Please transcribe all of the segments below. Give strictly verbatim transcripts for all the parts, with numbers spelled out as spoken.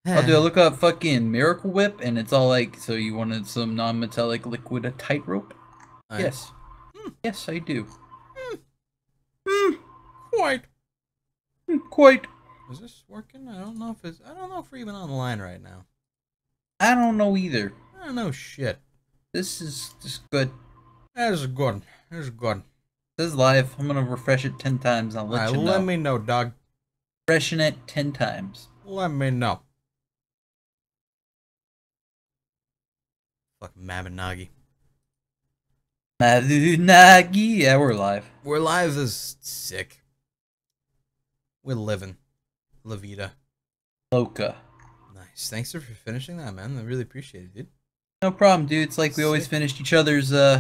Oh, dude, I look up fucking Miracle Whip, and it's all like, so you wanted some non-metallic liquid a tightrope? Right. Yes. Hmm. Yes, I do. Hmm. Hmm. Quite. Hmm, quite. Is this working? I don't know if it's. I don't know if we're even on the line right now. I don't know either. I don't know shit. This is just good. That is good. That is good. This is live. I'm gonna refresh it ten times. I'll let Alright, you let know. me know, dog. Refreshing it ten times. Let me know. Fucking Mabinagi. Madunagi. Yeah, we're live. We're live is sick. We're living. La vida. Loca. Nice. Thanks for finishing that, man. I really appreciate it, dude. No problem, dude. It's like we always Sick. finished each other's uh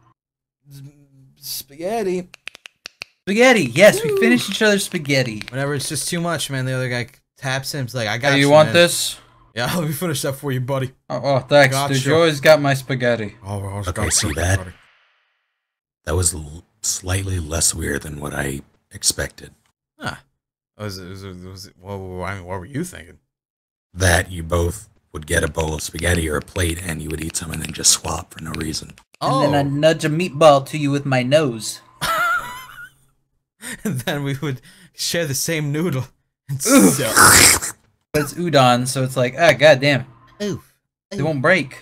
Spaghetti. spaghetti. Yes, Woo. we finished each other's spaghetti. Whenever it's just too much, man, the other guy taps in. He's like, I got Hey, you, you want man. this? Yeah, let me finish that for you, buddy. Oh, oh thanks, Gotcha. dude. You always got my spaghetti. Oh, oh, Okay, gotcha, see that? buddy. That was l- slightly less weird than what I expected. Huh. Was it, was it, was it, what, I mean, what were you thinking? That you both would get a bowl of spaghetti or a plate and you would eat some and then just swap for no reason. Oh. And then I nudge a meatball to you with my nose. And then we would share the same noodle. And Oof. so, But it's udon, so it's like, ah, goddamn. oof. It won't break.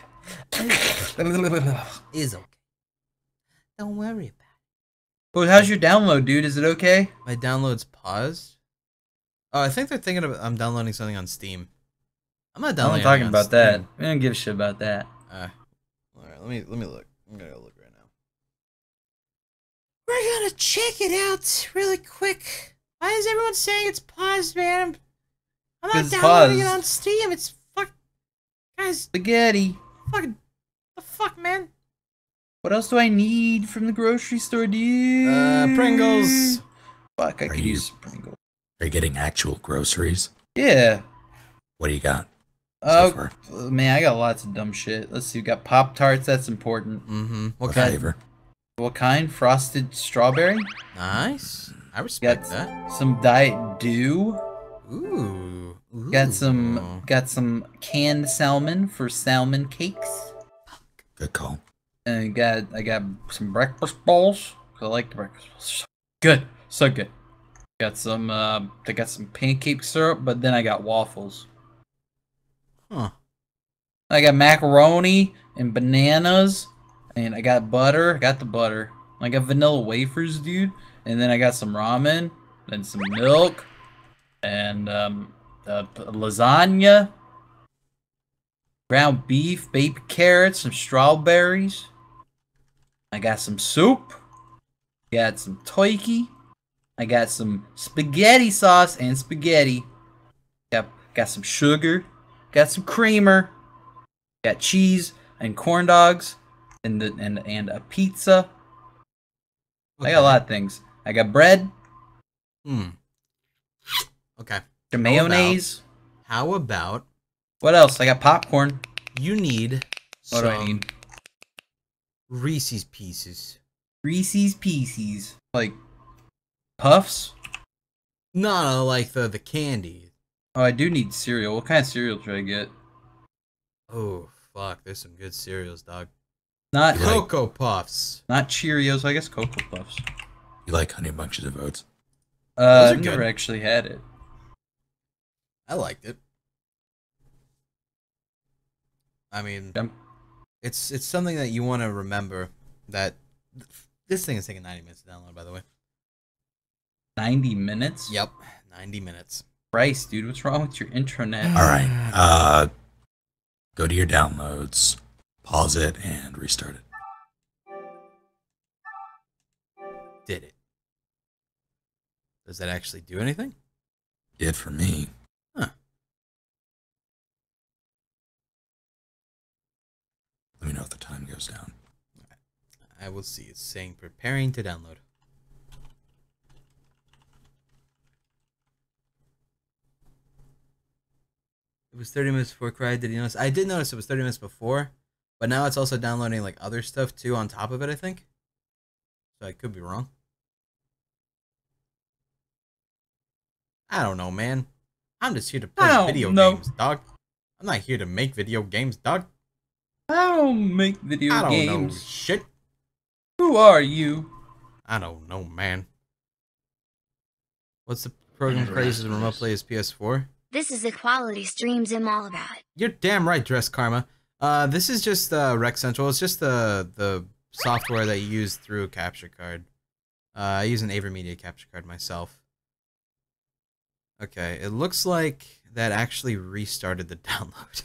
Is okay. Don't worry about Well, how's your download, dude? Is it okay? it. My download's paused. Oh, I think they're thinking of I'm downloading something on Steam. I'm not I'm downloading. not talking anything on about that. Steam. We don't give a shit about that. Uh, all right, let me let me look. I'm gonna go look right now. We're gonna check it out really quick. Why is everyone saying it's paused, man? I'm, I'm not 'Cause it's downloading it paused. on Steam. It's fuck, guys. Spaghetti. Fucking the fuck, man. What else do I need from the grocery store, dude? Uh, Pringles. Fuck, I Are could you- use Pringles. Are you getting actual groceries? Yeah. What do you got Oh, so far? man, I got lots of dumb shit. Let's see. We got Pop Tarts. That's important. Mm-hmm. What What kind? flavor? What kind? Frosted strawberry. Nice. I respect Got that. some Diet Dew. Ooh. Ooh. Got some. Got some canned salmon for salmon cakes. Good call. And got I got some breakfast bowls. 'Cause I like the breakfast bowls. So good, so good. Got some. Uh, I got some pancake syrup, but then I got waffles. Huh. I got macaroni and bananas, and I got butter. I got the butter. I got vanilla wafers, dude, and then I got some ramen, then some milk, and um, uh, lasagna, ground beef, baby carrots, some strawberries. I got some soup. Got some toiki. I got some spaghetti sauce and spaghetti. Got got some sugar. Got some creamer. Got cheese and corn dogs and the and and a pizza. I got a lot of things. I got bread, Hmm. Okay. the mayonnaise. How about What else? I got popcorn. you need What some do I need? Reese's Pieces. Reese's Pieces. Like puffs. No, no, like the the candy. Oh, I do need cereal. What kind of cereal should I get? Oh fuck, there's some good cereals, dog. Not You like- Cocoa Puffs. not Cheerios. I guess Cocoa Puffs. You like Honey Bunches of Oats? Uh, Those are I've never good. actually had it. I liked it. I mean, Um, it's it's something that you want to remember. That this thing is taking ninety minutes to download, by the way. ninety minutes? Yep, ninety minutes. Christ, dude, what's wrong with your intranet? All right. Uh, go to your downloads, pause it, and restart it. Did it? Does that actually do anything? Did for me. Huh. Let me know if the time goes down. I will see. It's saying preparing to download. It was thirty minutes before Cry. Did you notice? I did notice it was thirty minutes before, but now it's also downloading like other stuff too on top of it, I think. So I could be wrong. I don't know, man. I'm just here to play I video don't know. games, dog. I'm not here to make video games, dog. I don't make video I don't games. know shit. Who are you? I don't know, man. What's the program praises remote play is P S four? This is the quality streams I'm all about. You're damn right, Dress Karma. Uh, this is just uh, Rec Central. It's just the the software that you use through a capture card. Uh, I use an AverMedia capture card myself. Okay, it looks like that actually restarted the download.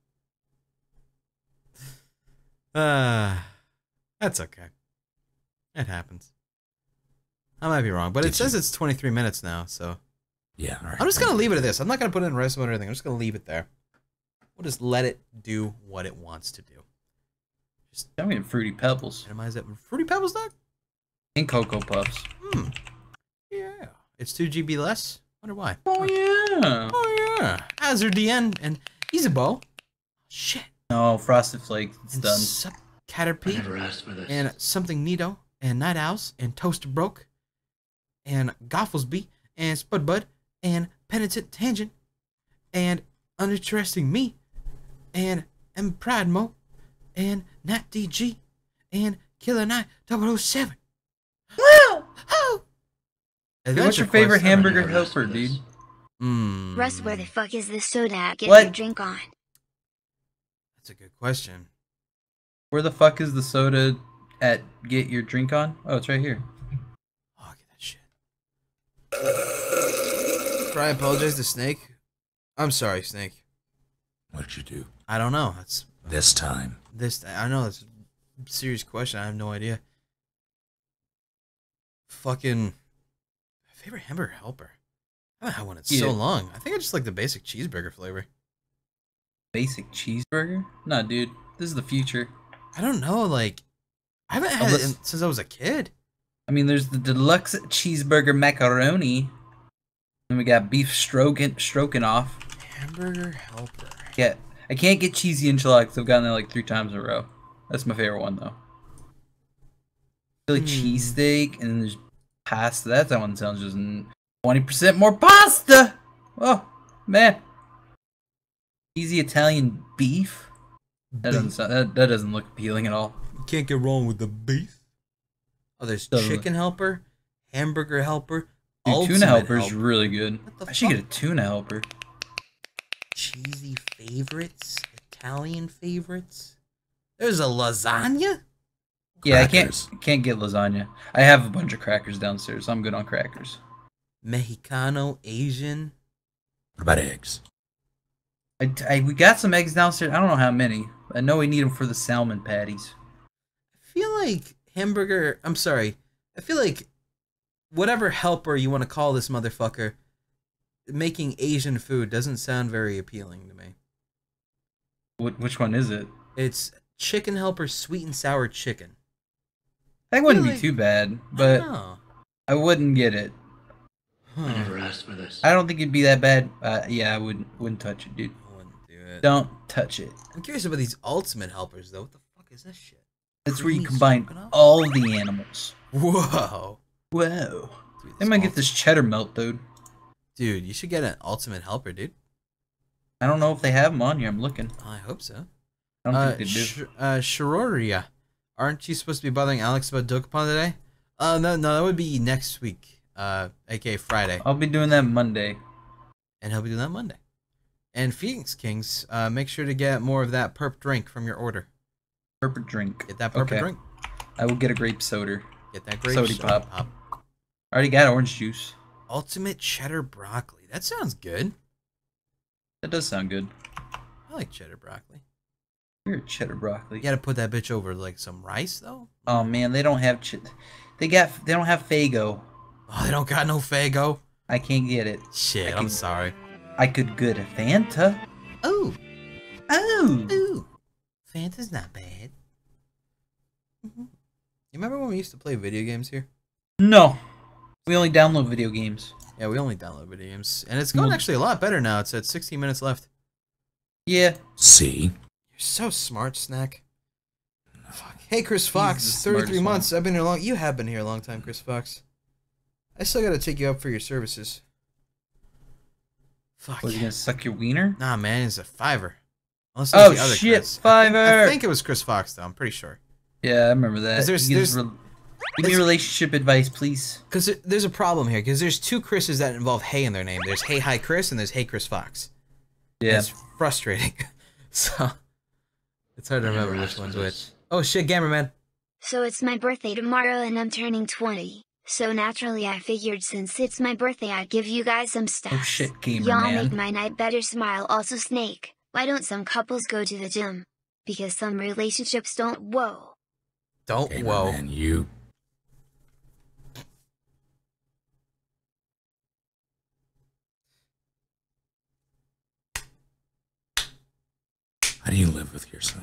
uh, that's okay. It happens. I might be wrong, but Did it says you- it's twenty-three minutes now, so... Yeah, all right. I'm just going to leave it at this. I'm not going to put it in rest mode or anything. I'm just going to leave it there. We'll just let it do what it wants to do. Just I'm getting Fruity Pebbles minimize it. Fruity Pebbles, dog? and Cocoa Puffs. Hmm. Yeah. It's two G B less? Wonder why. Oh yeah. Oh, yeah. Azure D N and Isabeau. Shit. No, Frosted Flakes. It's And done. Sup Caterpie. Never asked for this. And Something Nito. And Night Owls. And Toaster Broke. And Gofflesby. And Spudbud. And Penitent Tangent. And Uninteresting Me. And M Pradmo. And Nat D G. And Killer Knight double oh seven. Wow. Oh! Dude, what's your favorite hamburger helper, dude? Hmm. Russ, where the fuck is this soda at? Get What? your drink on. That's a good question. Where the fuck is the soda at Get Your Drink On? Oh, it's right here. Oh, get that shit. Try apologize to Snake. I'm sorry, Snake. What'd you do I don't know. That's this time? this. I know it's a serious question. I have no idea. Fucking favorite hamburger helper. I haven't had one in so Yeah. long. I think I just like the basic cheeseburger flavor. Basic cheeseburger? No, dude. This is the future. I don't know. Like I haven't had it Unless- in, since I was a kid. I mean, there's the deluxe cheeseburger macaroni. Then we got beef strogan stroganoff. Hamburger helper. Yeah, I can't get cheesy enchilada because I've gotten it like three times in a row. That's my favorite one though. Philly Hmm. cheesesteak, and then there's pasta. That that one sounds just twenty percent more pasta. Oh man, cheesy Italian beef. That doesn't sound, that, that doesn't look appealing at all. You can't get wrong with the beef. Oh, there's Doesn't- chicken helper, hamburger helper, Dude, ultimate tuna helper is helper. really good. What the I should fuck? get a tuna helper. Cheesy favorites, Italian favorites. There's a lasagna. Yeah, Crackers. I can't can't get lasagna. I have a bunch of crackers downstairs. So I'm good on crackers. Mexicano, Asian. What about eggs? I, I- we got some eggs downstairs. I don't know how many. I know we need them for the salmon patties. I feel like hamburger. I'm sorry. I feel like whatever helper you want to call this motherfucker, making Asian food doesn't sound very appealing to me. What, which one is it? It's chicken helper sweet and sour chicken. That wouldn't feel be like- too bad, I but don't know. I wouldn't get it. I Huh. never asked for this. I don't think it'd be that bad. Uh, yeah, I wouldn't wouldn't touch it, dude. I wouldn't do it. Don't touch it. I'm curious about these ultimate helpers though. What the fuck is this shit? That's where you Creamy combine stroganoff? all the animals. Whoa. Whoa. Dude, I might ult- get this cheddar melt, dude. Dude, you should get an ultimate helper, dude. I don't know if they have them on here. I'm looking. I hope so. I don't Uh, think they do. Sh- uh, Shiroria. Aren't you supposed to be bothering Alex about Dokapon today? Uh, no, no, that would be next week. Uh, aka Friday. I'll be doing that Monday. And he'll be doing that Monday. And Phoenix Kings, uh, make sure to get more of that perp drink from your order. Purple drink. Get that purple Okay. drink. I will get a grape soda. Get that grape Sody soda pop. I already got orange juice. Ultimate cheddar broccoli. That sounds good. That does sound good. I like cheddar broccoli. Weird cheddar broccoli. You gotta put that bitch over like some rice though. Oh man, they don't have ch- they got they don't have Fago. Oh, they don't got no Fago. I can't get it. Shit, I I'm can- sorry. I could get a Fanta. Oh, Oh. ooh, Fanta's not bad. Mhm. You remember when we used to play video games here? No. We only download video games. Yeah, we only download video games, and it's going Well- actually a lot better now. It's at sixteen minutes left. Yeah. See? You're so smart, Snack. Fuck. Hey, Chris Fox, the thirty-three smartest months. I've been here long. You have been here a long time, Chris Fox. I still gotta take you up for your services. Fuck. Was he gonna suck your wiener? Nah, man, it's a fiver. Unless it was Oh the other shit, Chris. I think, I fiver! think it was Chris Fox though. I'm pretty sure. Yeah, I remember that. 'Cause there's- You can just there's- re- Give me relationship advice, please. Because there's a problem here. Because there's two Chris's that involve Hey in their name. There's Hey Hi Chris and there's Hey Chris Fox. And Yeah. it's frustrating. So it's hard to I never remember which asked one's for which. this. Oh shit, Gamerman. So it's my birthday tomorrow and I'm turning twenty. So naturally I figured since it's my birthday I'd give you guys some stuff. Oh shit, gamer Y'all man. make my night better. Smile. Also Snake, why don't some couples go to the gym? Because some relationships don't. Whoa. Don't Gamer whoa. man, you. How do you live with yourself?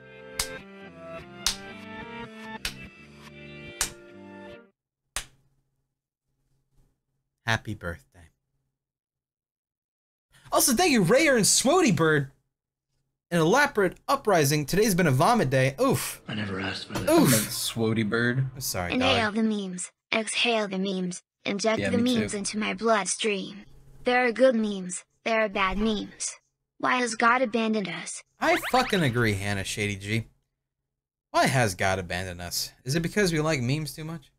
Happy birthday. Also, thank you, Rayer and Swody Bird. An elaborate uprising. Today's been a vomit day. Oof. I never asked for this. I'm a Oof. swody bird. I'm sorry, Inhale dog. the memes. Exhale the memes. Inject Yeah, the me memes too. into my bloodstream. There are good memes. There are bad memes. Why has God abandoned us? I fucking agree, Hannah Shady G. Why has God abandoned us? Is it because we like memes too much?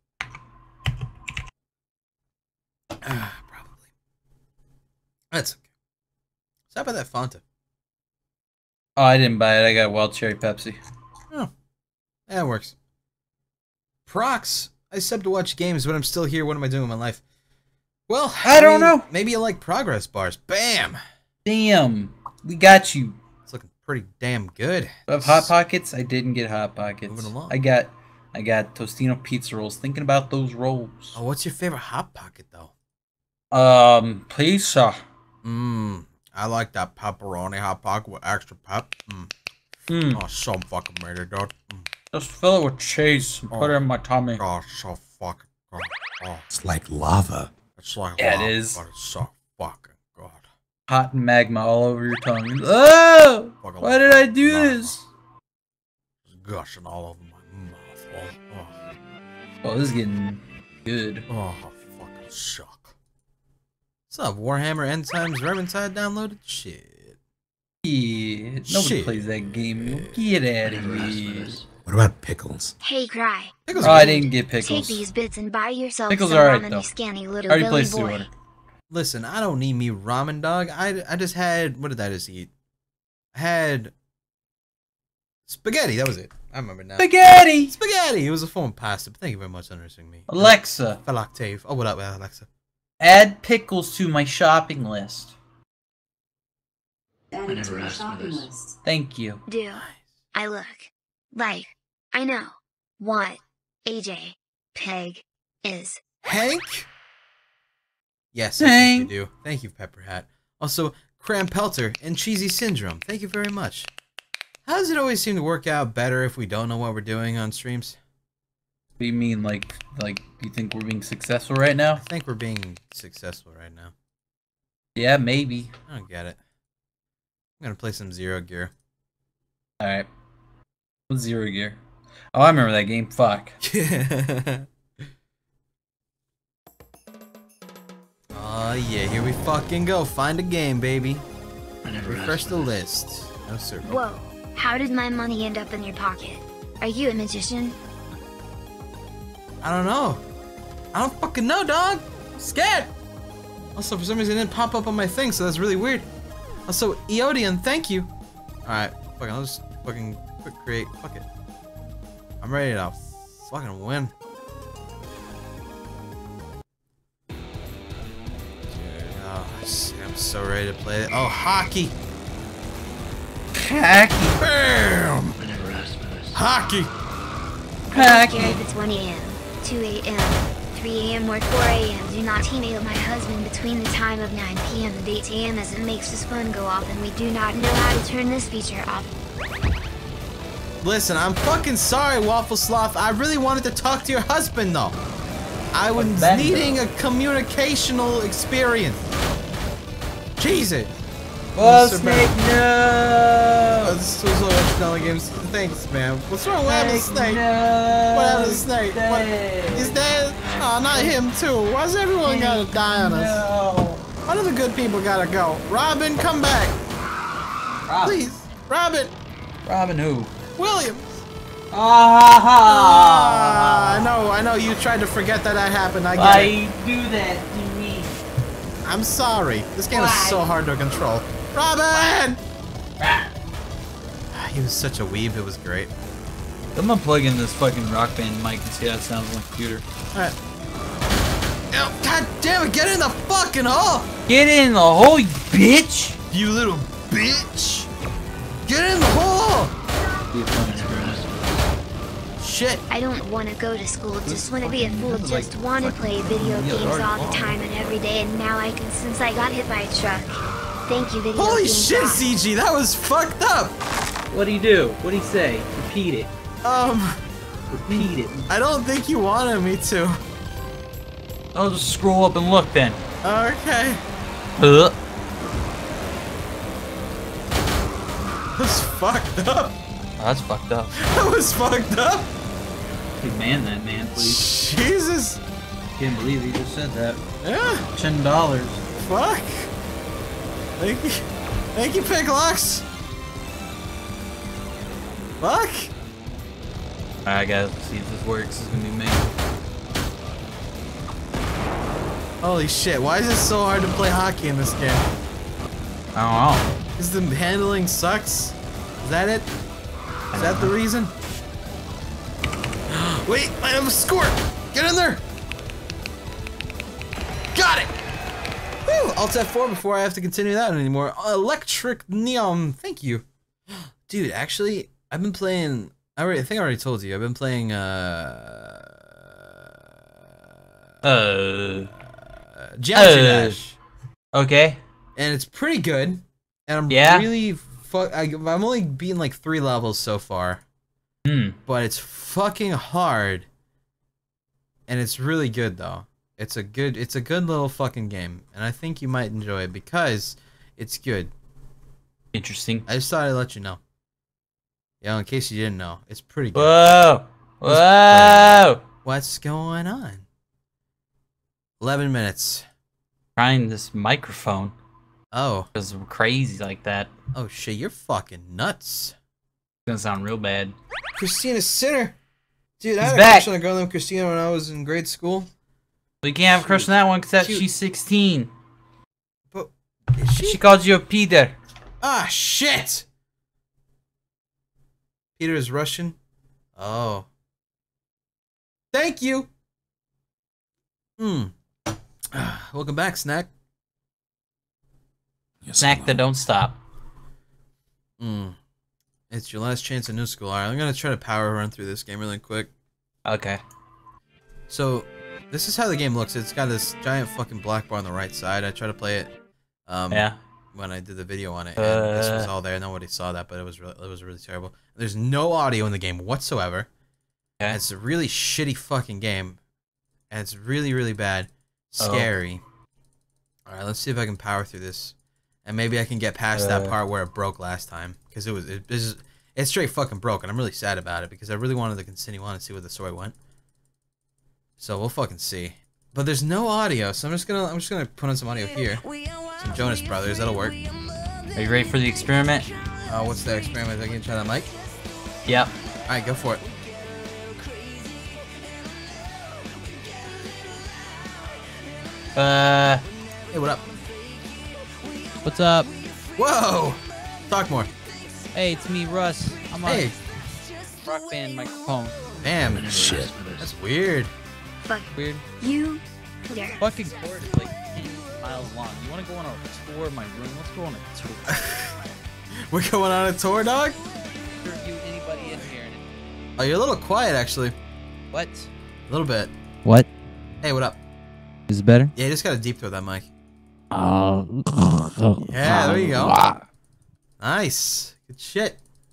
Ah, probably. That's okay. So how about that Fanta? Oh, I didn't buy it. I got wild cherry Pepsi. Oh, that works. Prox, I sub to watch games, but I'm still here. What am I doing with my life? Well, I don't know. Maybe you like progress bars. Bam! Damn, we got you. It's looking pretty damn good. Of hot pockets, I didn't get hot pockets. Moving along. I got, I got Tostino pizza rolls. Thinking about those rolls. Oh, what's your favorite hot pocket though? Um, pizza. Mmm, I like that pepperoni hot pocket with extra pep. Mmm, Mm. oh, so fucking made it, dude. Mm. Just fill it with cheese and put it in my tummy. Oh, so fucking good. Oh, It's like lava. it's like Yeah, it lava, is. but it's so fucking good. Hot magma all over your tongue. Oh! Fucking Why did I do lava. this? It's gushing all over my mouth. Oh, oh, Oh, this is getting good. oh, fucking suck. What's up, Warhammer End Times Vermintide downloaded? Shit. Yeah, nobody Shit. plays that game. Get I out of never asked for here. this. What about pickles? Hey Cry. Pickles Oh, are I good. didn't get Take pickles. these bits and buy yourself Pickles some are alright, ramen, though. you scanny I little already Billy placed the boy. order. Listen, I don't need me ramen, dog. I, I just had, what did I just eat? I had spaghetti. That was it. I remember now. Spaghetti! Spaghetti. It was a form of pasta. But thank you very much for understanding me. Alexa, Fel Octave. Oh, what up, Alexa? add pickles to my shopping list. I never asked for this. Thank you. Do I look like I know what A J Peg is? Hank? Yes, I think Hank. you do. Thank you, Pepper Hat. Also, Cram Pelter and Cheesy Syndrome. Thank you very much. How does it always seem to work out better if we don't know what we're doing on streams? What do you mean, like, like you think we're being successful right now? I think we're being successful right now. Yeah, maybe. I don't get it. I'm gonna play some Zero Gear. All right. What's Zero Gear? Oh, I remember that game. Fuck. Oh yeah, here we fucking go. Find a game, baby. I never Refresh asked the for this. list. No sir. Whoa! How did my money end up in your pocket? Are you a magician? I don't know. I don't fucking know, dog. I'm scared. Also, for some reason, it didn't pop up on my thing, so that's really weird. Also, Eodian, thank you. Alright, fucking, I'll just fucking quick create. Fuck it. I'm ready to fucking win. Dude, oh, shit, I'm so ready to play it. Oh, hockey. Hacky. Bam! I never asked for this. Hockey. I don't care Hacky. if it's one A M, two A M, three A M, or four A M Do not email my husband between the time of nine P M and eight A M as it makes his phone go off and we do not know how to turn this feature off. Listen, I'm fucking sorry, Waffle Sloth. I really wanted to talk to your husband, though. I was Ben, needing a communicational experience. Jesus. Oh, So Snake, bad. Oh, no! this was so much Dollar Games. Thanks, man. What's wrong with having a snake? No! What happened to Snake? What? Snake. He's dead? Oh, not him, too. Why's everyone gotta die on us? No! One of the good people gotta go. Robin, come back. Robin. Please. Robin. Robin who? Williams. Ah, Ah, I know, I know you tried to forget that that happened. I get Why it. you do that to me? I'm sorry. This game is Why? so hard to control. Robin! He was such a weeb, it was great. I'm gonna plug in this fucking Rock Band mic and see how it sounds on my computer. Alright. Oh, God damn it, get in the fucking hole! Get in the hole, you bitch! You little bitch! Get in the hole! Shit. I don't want to go to school, just want to be a fool, this is like just want to play video yeah, games hard all the ball. time and every day, and now I can since I got hit by a truck. Thank you, video Holy game shit, God. C G, that was fucked up! What'd he do? What'd he say? Repeat it. Um, Repeat it. I don't think you wanted me to. I'll just scroll up and look then. Okay. Uh. That's fucked up. Oh, that's fucked up. That was fucked up. Hey, man that man, please. Jesus. Can't believe he just said that. Yeah. Ten dollars. Fuck. Thank you. Thank you, Picklocks. Fuck. Alright guys, let's see if this works. This is gonna be me. Holy shit, why is it so hard to play hockey in this game? I don't know. Is the handling sucks? Is that it? Is that the reason? Wait, I have a score! Get in there! Got it! Woo! Alt F four before I have to continue that anymore. Electric Neon, thank you. Dude, actually, I've been playing... I, already, I think I already told you. I've been playing, uh... Uh. Geometry Uh. Dash. Okay. And it's pretty good. And I'm Yeah? really... Fu I, I'm only beaten like three levels so far. Hmm. But it's fucking hard. And it's really good, though. It's a good, it's a good little fucking game. And I think you might enjoy it because it's good. Interesting. I just thought I'd let you know. Yeah, in case you didn't know. It's pretty good. Whoa! Whoa! What's going on? eleven minutes. Trying this microphone Oh. because I'm crazy like that. Oh shit, you're fucking nuts. It's gonna sound real bad. Christina Sinner. Dude, I He's had a back. crush on a girl named Christina when I was in grade school. We can't have a crush on that one because Cute. she's sixteen. But is she? She called you a Peter. Ah, shit! Peter is Russian? Oh. Thank you! Hmm. Welcome back, Snack. Yes, Snack hello. that don't stop. Hmm. It's your last chance at new school. Alright, I'm gonna try to power run through this game really quick. Okay. So, this is how the game looks. It's got this giant fucking black bar on the right side. I tried to play it um, Yeah. when I did the video on it, and this was Uh. all there. Nobody saw that, but it was really, it was really terrible. There's no audio in the game whatsoever. Okay. It's a really shitty fucking game, and it's really, really bad. Scary. Alright, let's see if I can power through this. And maybe I can get past that Uh. part where it broke last time. Because it was, it, it's, it's straight fucking broke, and I'm really sad about it, because I really wanted to continue on and see where the story went. So we'll fucking see. But there's no audio, so I'm just gonna, I'm just gonna put on some audio here. Some Jonas Brothers, that'll work. Are you ready for the experiment? Uh, what's that experiment? I can try that mic? Yep. Alright, go for it. Uh. Hey, what up? What's up? Whoa! Talk more. Hey, it's me, Russ. I'm on Hey, Rock Band microphone. damn. Shit. That's weird. Fuck Weird. you, Peter. Fucking cord is like ten miles long. You wanna go on a tour of my room? Let's go on a tour. We're going on a tour, dog? Interview anybody in here. Oh, you're a little quiet, actually. What? A little bit. What? Hey, what up? Is it better? Yeah, you just gotta deep throw that mic. Uh, Yeah, there you go. Nice. Good shit.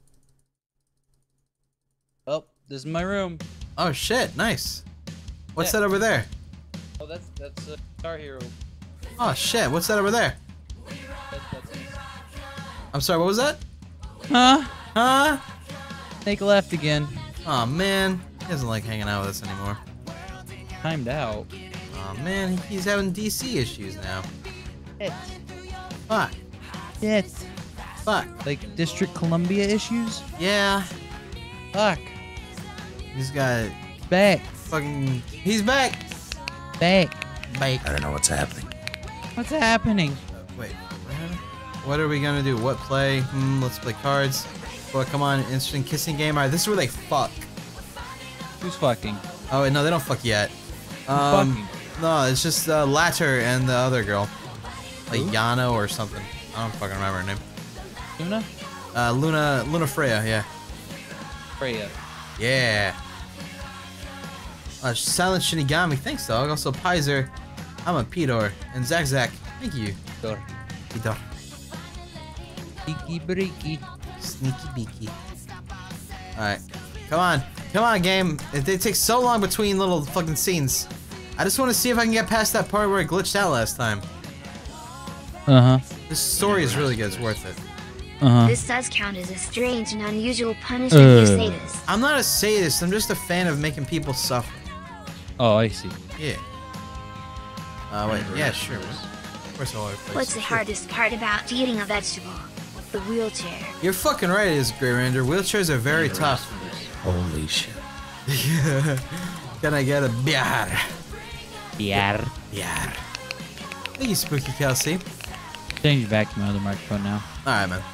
Oh, this is my room. Oh, shit. Nice. What's Yeah. that over there? Oh, that's that's uh, Star Hero. Oh, shit. What's that over there? That's, that's I'm sorry, what was that? Huh? Huh? Take a left again. Oh, man. He doesn't like hanging out with us anymore. Timed out. Oh, man. He's having D C issues now. Shit. Fuck. Shit. Fuck. Like District Columbia issues? Yeah. Fuck. He's got Back. fucking. He's back. Back. Back. I don't know what's happening. What's happening? Wait. What are we gonna do? What play? Hmm, let's play cards. What? Come on. Interesting kissing game. Alright, this is where they fuck. Who's fucking? Oh wait, no, they don't fuck yet. Um, fucking? no, it's just uh, Latter and the other girl, like Who? Yana or something. I don't fucking remember her name. Luna? Uh, Luna, Luna Freya, yeah, Freya. yeah. Uh, Silent Shinigami, thanks dog. Also Pizer, I'm a Pedor, and Zack Zack, thank you. Door. Pedor. Beaky breaky. Sneaky beaky. Alright. Come on. Come on, game. It, they take so long between little fucking scenes. I just want to see if I can get past that part where I glitched out last time. Uh-huh. This story is really good. It's worth it. Uh-huh. This does count as a strange and unusual punishment for Uh. sadists. I'm not a sadist. I'm just a fan of making people suffer. Oh, I see. Yeah. Uh, wait. Yeah, sure. Of course I'll always play. What's the Sure. hardest part about eating a vegetable? The wheelchair. You're fucking right, it is, Grey Ranger. Wheelchairs are very tough. Holy shit. Can I get a biar? Yeah. Biar. Thank you, Spooky Kelsey. Change back to my other microphone now. Alright, man.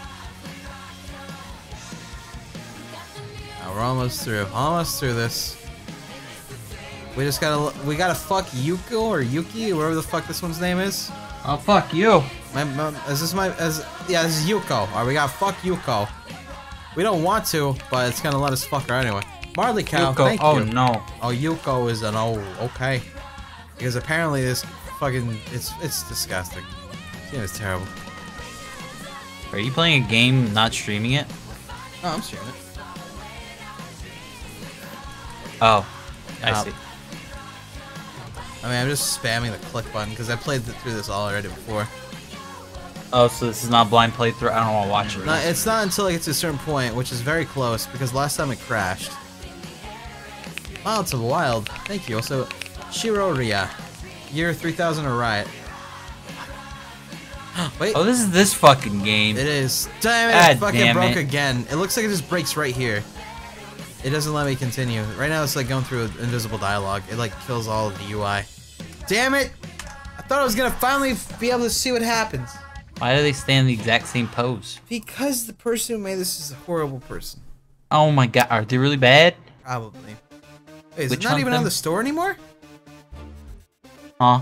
Now we're almost through. Almost through this. We just gotta we gotta fuck Yuko or Yuki, whatever the fuck this one's name is. Oh, fuck you. My, my, is this my as yeah, this is Yuko. Alright, we gotta fuck Yuko. We don't want to, but it's gonna let us fuck her anyway. Barley cow, Yuko. thank Oh, you. no. Oh, Yuko is an oh, okay. Because apparently this fucking it's it's disgusting. Yeah, it's terrible. Are you playing a game, not streaming it? Oh, I'm streaming it. Oh, I Uh, see. I mean, I'm just spamming the click button because I played th through this already before. Oh, so this is not blind playthrough? I don't want to watch it. No, it's not until I get to a certain point, which is very close, because last time it crashed. Wilds of Wild, thank you. Also, Shiroria, year three thousand or Riot. Wait, Oh, this is this fucking game. it is. Damn it, God it fucking damn broke it. again. It looks like it just breaks right here. It doesn't let me continue. Right now it's like going through invisible dialogue. It like kills all of the U I. Damn it! I thought I was gonna finally be able to see what happens. Why do they stay in the exact same pose? Because the person who made this is a horrible person. Oh my god, are they really bad? Probably. Wait, is Which it not one even of on them? the store anymore? Huh?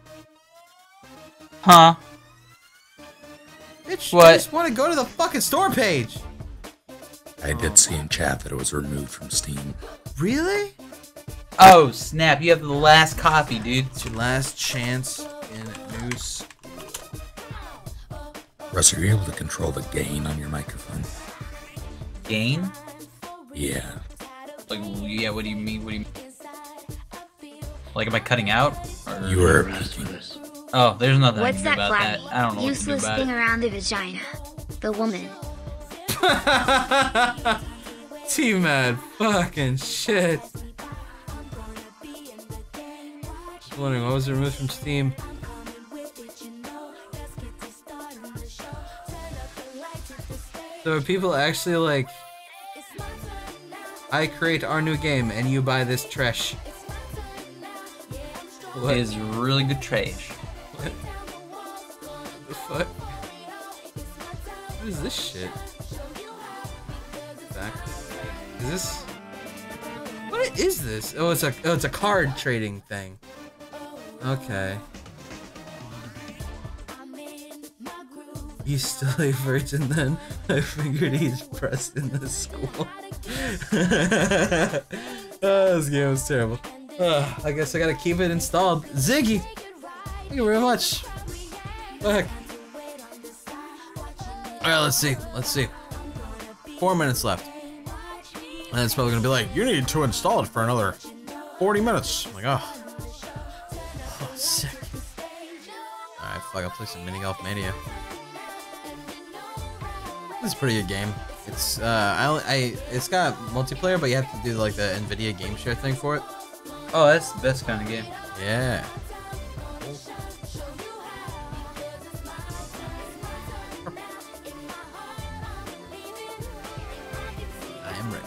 Huh? Bitch, What? I just want to go to the fucking store page. I did see in chat that it was removed from Steam. Really? Oh, snap, you have the last copy, dude. It's your last chance in news. Russ, are you able to control the gain on your microphone? Gain? Yeah. Like, yeah, what do you mean? What do you mean? Like, am I cutting out? Or... You were Rest for peeking. this. Oh, there's nothing What's I that can do about that. flabby, I don't know what to do useless about thing it. around the vagina? The woman. T-Man, fucking shit. Just wondering what was removed from Steam. So are people actually like, I create our new game and you buy this trash? What It is really good trash. the fuck? What is this shit? Back. Is this? What is this? Oh, it's a oh, it's a card trading thing. Okay. He's still a virgin then? I figured he's pressed in the school. Oh, this game was terrible. Uh, I guess I gotta keep it installed. Ziggy! Thank you very much. Fuck. Alright, let's see. Let's see. Four minutes left. And it's probably gonna be like, you need to install it for another forty minutes. I'm like, oh. Oh, sick. Alright, fuck, I'll play some MiniGolf Mania. This is a pretty good game. It's, uh, I, only- I, it's got multiplayer, but you have to do, like, the NVIDIA game share thing for it. Oh, that's the best kind of game. Yeah. I am ready.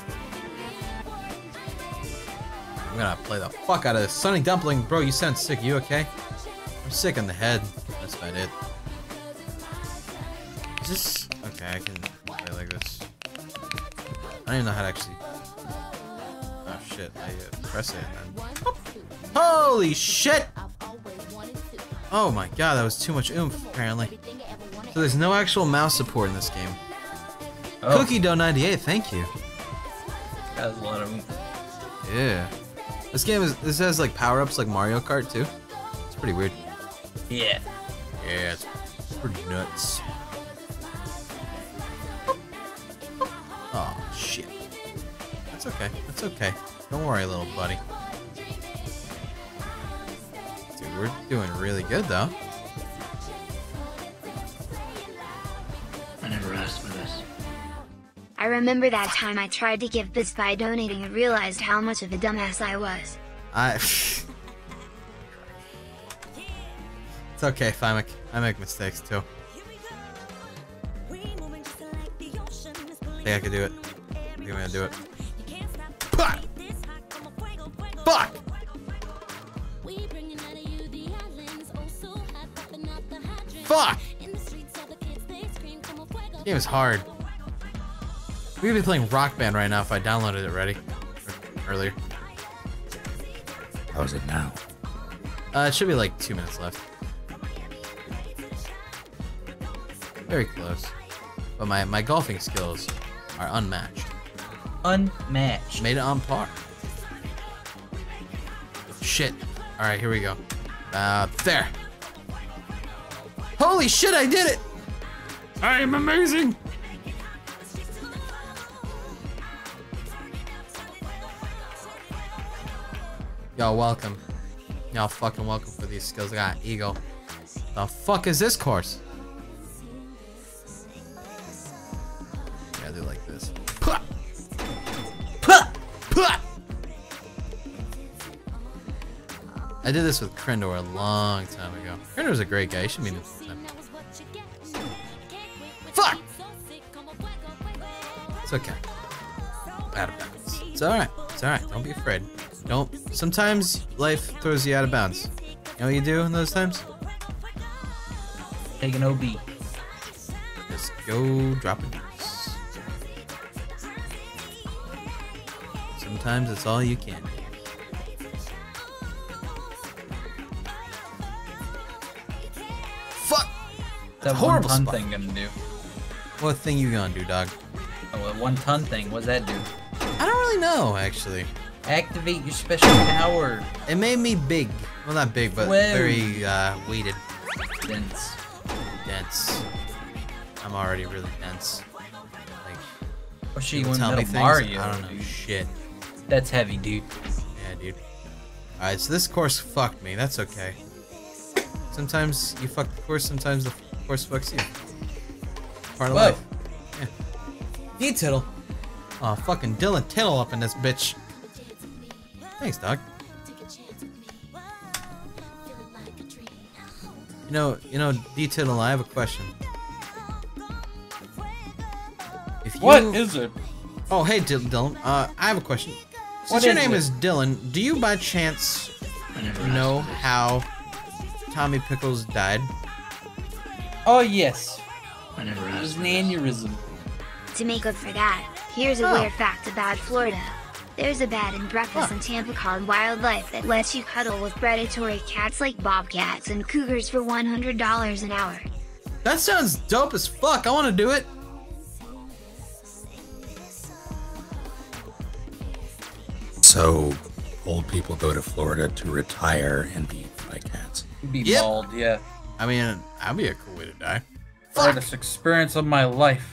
I'm gonna play the fuck out of this. Sunny Dumpling, bro, you sound sick. You okay? I'm sick in the head. That's about it. Is this... Okay, I can play like this. I don't even know how to actually... Oh shit, I uh, press it and then... Holy shit! Oh my god, that was too much oomph, apparently. So there's no actual mouse support in this game. Oh. Cookie Dough ninety-eight, thank you. That was a lot of them. Yeah. This game is... This has like power-ups like Mario Kart too. It's pretty weird. Yeah. Yeah, it's pretty nuts. Oh shit. That's okay. That's okay. Don't worry, little buddy. Dude, we're doing really good though. I never asked for this. I remember that time I tried to give this by donating and realized how much of a dumbass I was. I. It's okay, Fimek. I make mistakes too. I think I can do it. I think I'm gonna do it. Fuck! Fuck! Fuck! This game is hard. We could be playing Rock Band right now if I downloaded it ready earlier. How's it now? Uh, it should be like two minutes left. Very close. But my, my golfing skills are unmatched. Unmatched. Made it on par. Shit. Alright, here we go. Uh, there. Holy shit, I did it! I am amazing! Y'all welcome. Y'all fucking welcome for these skills. I got ego. The fuck is this course? Yeah, I do like this. Puh! Puh! Puh! I did this with Krendor a long time ago. Krendor's a great guy. He should meet him sometime. Fuck! It's okay. Out of bounds. It's alright. It's alright. Don't be afraid. Don't. Sometimes life throws you out of bounds. You know what you do in those times? Take an O B. Just go drop a deuce. Sometimes it's all you can do. Fuck! That horrible one ton spot. thing gonna do? What thing you gonna do, dog? Oh, well, one ton thing. What's that do? I don't really know, actually. Activate your special power. It made me big. Well, not big, but Whoa. very uh, weighted. Dense. Dense. I'm already really dense. Like, Oh shit, you people went tell me Metal things, Mario. I don't know dude. shit. That's heavy, dude. Yeah, dude. Alright, so this course fucked me. That's okay. Sometimes you fuck the course, sometimes the course fucks you. Part of Whoa. life. Yeah. D-Tittle. Oh, fucking Dylan Tittle up in this bitch. Thanks, dog. You know, you know, D-Tittle, I have a question. If you... What is it? Oh, hey, D Dylan. Uh, I have a question. Since What your is name it? is Dylan, do you by chance I never asked know for this. how Tommy Pickles died? Oh yes. I never It was asked an for this. aneurysm. To make up for that, here's a Oh. weird fact about Florida. There's a bed and breakfast Huh. in Tampa called Wildlife that lets you cuddle with predatory cats like bobcats and cougars for one hundred dollars an hour. That sounds dope as fuck. I want to do it. So, old people go to Florida to retire and be eaten by cats. You'd be Yep. bald, yeah. I mean, that'd be a cool way to die. Hardest experience of my life.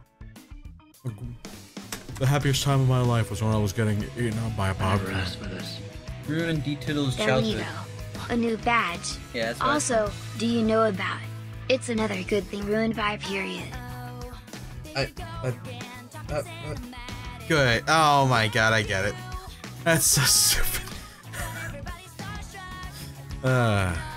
The happiest time of my life was when I was getting eaten up by a I never asked for this. Ruined D-Tiddle's There we childhood. go. A new badge. Yeah, that's right. Also, do you know about it? It's another good thing ruined by period. I, uh, uh, uh, good. Oh my god, I get it. That's so stupid. uh.